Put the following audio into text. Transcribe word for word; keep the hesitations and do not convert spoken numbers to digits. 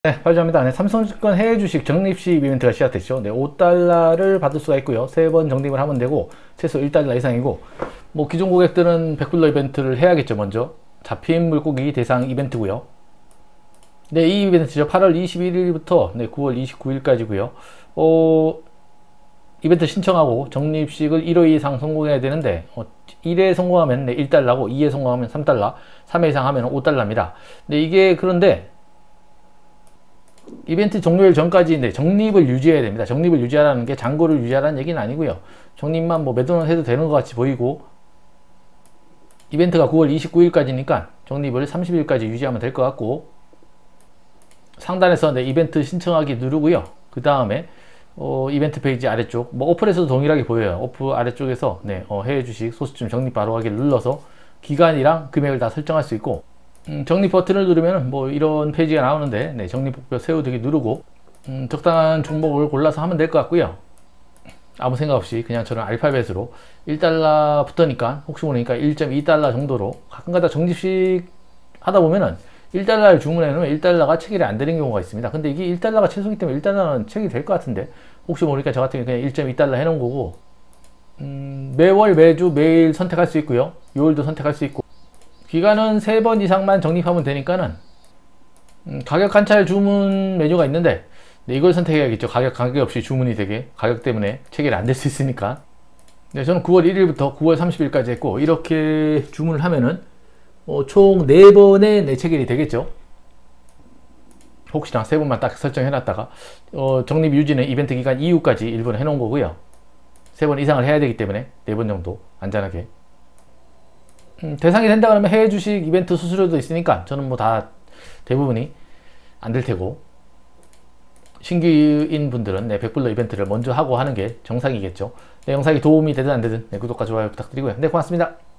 네, 발표합니다. 네, 삼성증권 해외 주식 적립식 이벤트가 시작됐죠. 네, 오 달러를 받을 수가 있고요. 세 번 적립을 하면 되고, 최소 일 달러 이상이고, 뭐, 기존 고객들은 백 불러 이벤트를 해야겠죠, 먼저. 잡힌 물고기 대상 이벤트고요. 네, 이 이벤트죠. 팔월 이십일일부터 네, 구월 이십구일까지고요. 어, 이벤트 신청하고 적립식을 일 회 이상 성공해야 되는데, 어, 일 회 성공하면 네, 일 달러고, 이 회 성공하면 삼 달러, 삼 회 이상 하면 오 달러입니다. 네, 이게 그런데, 이벤트 종료일 전까지 네, 적립을 유지해야 됩니다. 적립을 유지하라는 게 잔고를 유지하라는 얘기는 아니고요. 적립만 뭐 매도는 해도 되는 것 같이 보이고, 이벤트가 구월 이십구일까지니까 적립을 삼십일까지 유지하면 될 것 같고, 상단에서 네, 이벤트 신청하기 누르고요. 그 다음에 어, 이벤트 페이지 아래쪽, 뭐 어플에서도 동일하게 보여요. 어플 아래쪽에서 네, 어, 해외 주식 소수점 적립 바로 하기를 눌러서 기간이랑 금액을 다 설정할 수 있고, 음, 적립 버튼을 누르면 뭐 이런 페이지가 나오는데 네, 적립 목표 세우기 누르고 음, 적당한 종목을 골라서 하면 될 것 같고요. 아무 생각 없이 그냥 저는 알파벳으로 일 달러부터니까 혹시 모르니까 일 점 이 달러 정도로 가끔가다 적립식 하다 보면은 일 달러를 주문해 놓으면 일 달러가 체결이 안 되는 경우가 있습니다. 근데 이게 일 달러가 최소이기 때문에 일 달러는 체결이 될 것 같은데, 혹시 모르니까 저 같은 경우 그냥 일 점 이 달러 해 놓은 거고, 음, 매월 매주 매일 선택할 수 있고요. 요일도 선택할 수 있고, 기간은 세 번 이상만 적립하면 되니까는 음, 가격 관찰 주문 메뉴가 있는데 네, 이걸 선택해야겠죠. 가격 관계 없이 주문이 되게, 가격 때문에 체결이 안 될 수 있으니까. 네, 저는 구월 일일부터 구월 삼십일까지 했고, 이렇게 주문을 하면은 어, 총 네 번의 내 체결이 되겠죠. 혹시나 세 번만 딱 설정해 놨다가 어, 적립 유지는 이벤트 기간 이후까지 일부러 해 놓은 거고요. 세 번 이상을 해야 되기 때문에 네 번 정도 안전하게. 음, 대상이 된다 그러면 해외 주식 이벤트 수수료도 있으니까 저는 뭐 다 대부분이 안 될 테고, 신규인 분들은 네, 백 불러 이벤트를 먼저 하고 하는 게 정상이겠죠. 네, 영상이 도움이 되든 안 되든 네, 구독과 좋아요 부탁드리고요. 네, 고맙습니다.